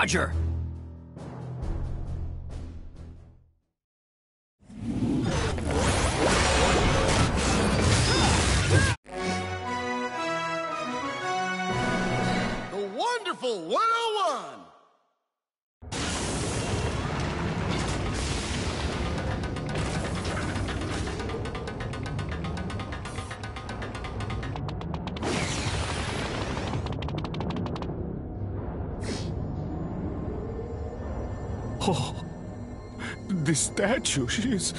Roger! The Wonderful 101! Oh, the statue, she's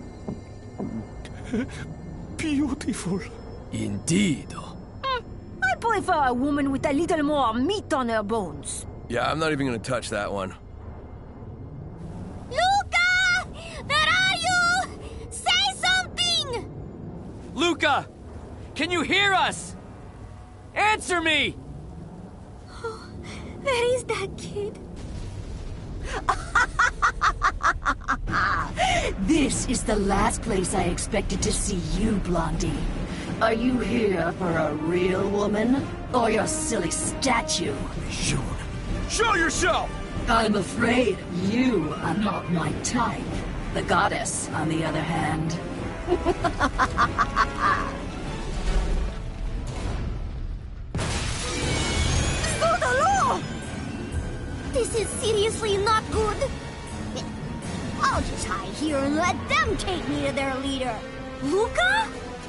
beautiful. Indeed. I prefer a woman with a little more meat on her bones. Yeah, I'm not even gonna touch that one. Luca! Where are you? Say something! Luca! Can you hear us? Answer me! Where is that kid? This is the last place I expected to see you, Blondie. Are you here for a real woman? Or your silly statue? June, show yourself! I'm afraid you are not my type. The goddess, on the other hand. Sodalo! This is seriously not good. I'll just hide here and let them take me to their leader. Luca?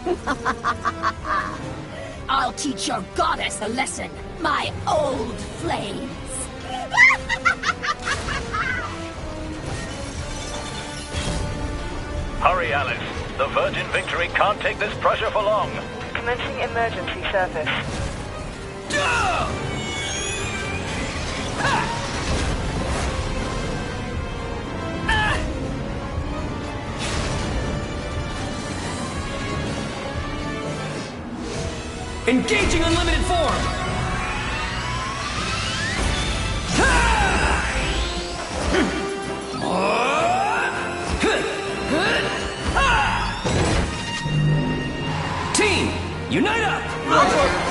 I'll teach your goddess a lesson, my old flames. Hurry, Alice. The Virgin Victory can't take this pressure for long. Commencing emergency service. Engaging unlimited form! Team, unite up!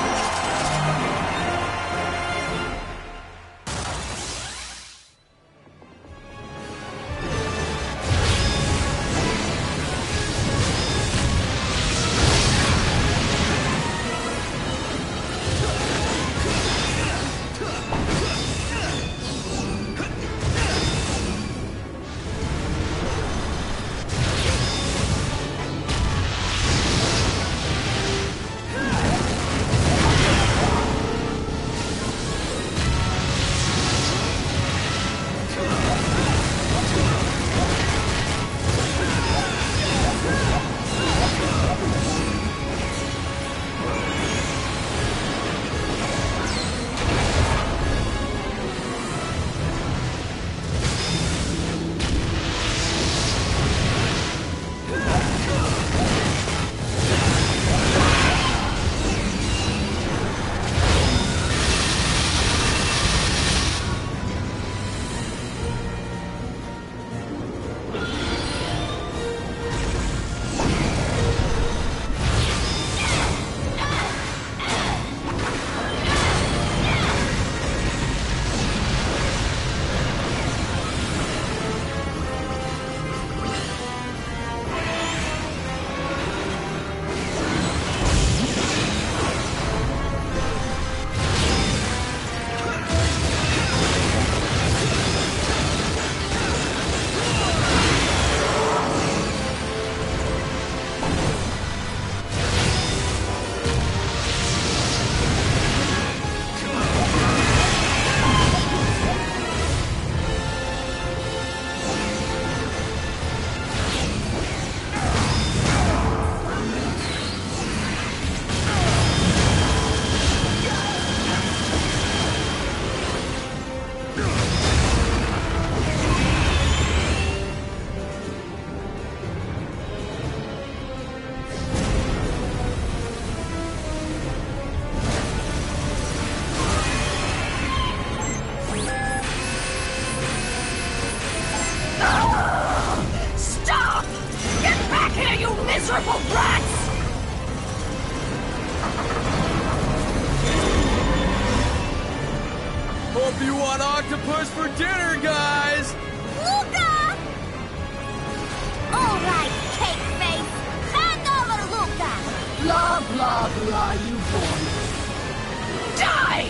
want octopus for dinner, guys! Luca! All right, cake face. Hand over Luca. Blah, blah, blah, you boy. Die!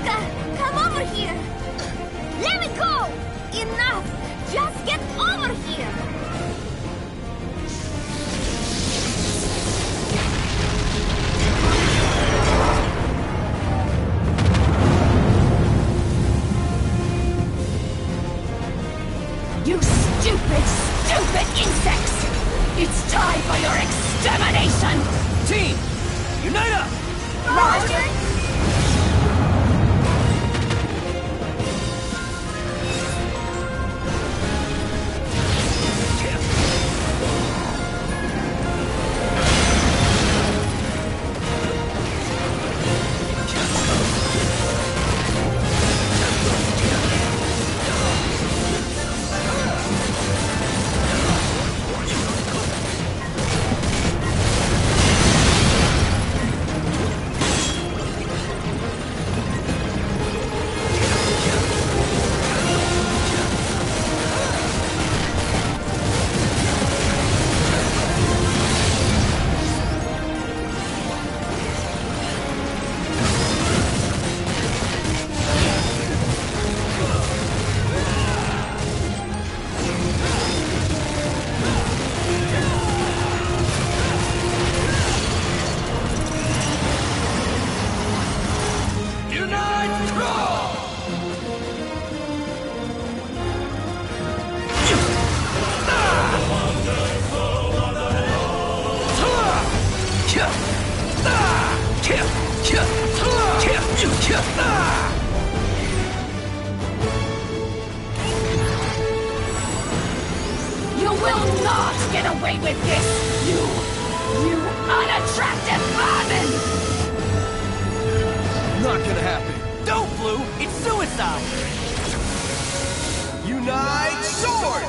Luca, come over here! Let me go! Enough! Just get over here! You stupid, stupid insects! It's time for your extermination! Team, unite up! Roger! You will not get away with this! You unattractive vermin! Not gonna happen. Don't, Blue! It's suicide! Unite sword!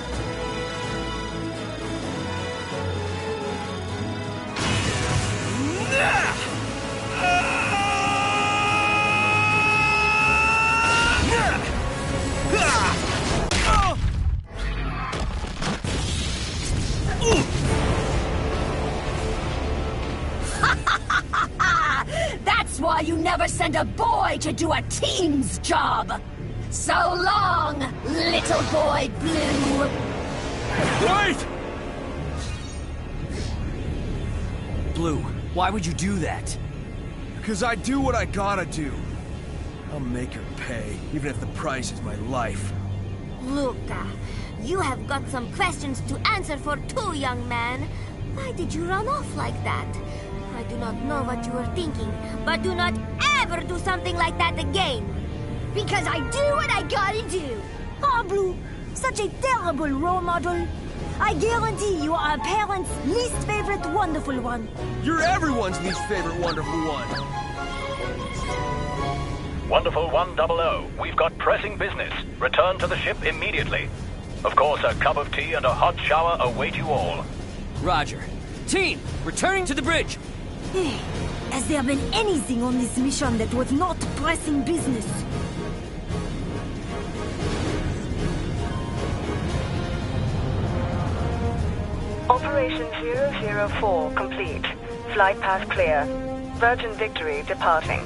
That's why you never send a boy to do a team's job! So long, little boy Blue! Wait! Blue, why would you do that? Because I do what I gotta do. I'll make her pay, even if the price is my life. Luca, you have got some questions to answer for too, young man. Why did you run off like that? I do not know what you were thinking, but do not ever do something like that again. Because I do what I gotta do. Oh, Blue, such a terrible role model. I guarantee you are a parent's least favorite wonderful one. You're everyone's least favorite wonderful one. Wonderful 100, we've got pressing business. Return to the ship immediately. Of course, a cup of tea and a hot shower await you all. Roger. Team, returning to the bridge. Has there been anything on this mission that was not pressing business? Operation 004 complete. Flight path clear. Virgin Victory departing.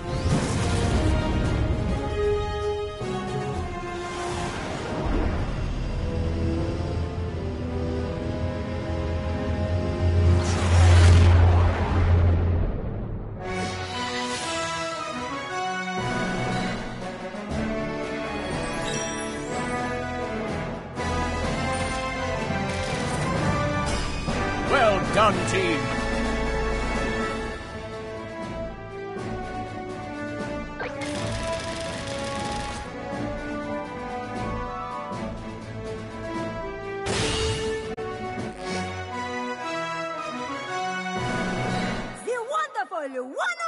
Well done, team. The wonderful 100!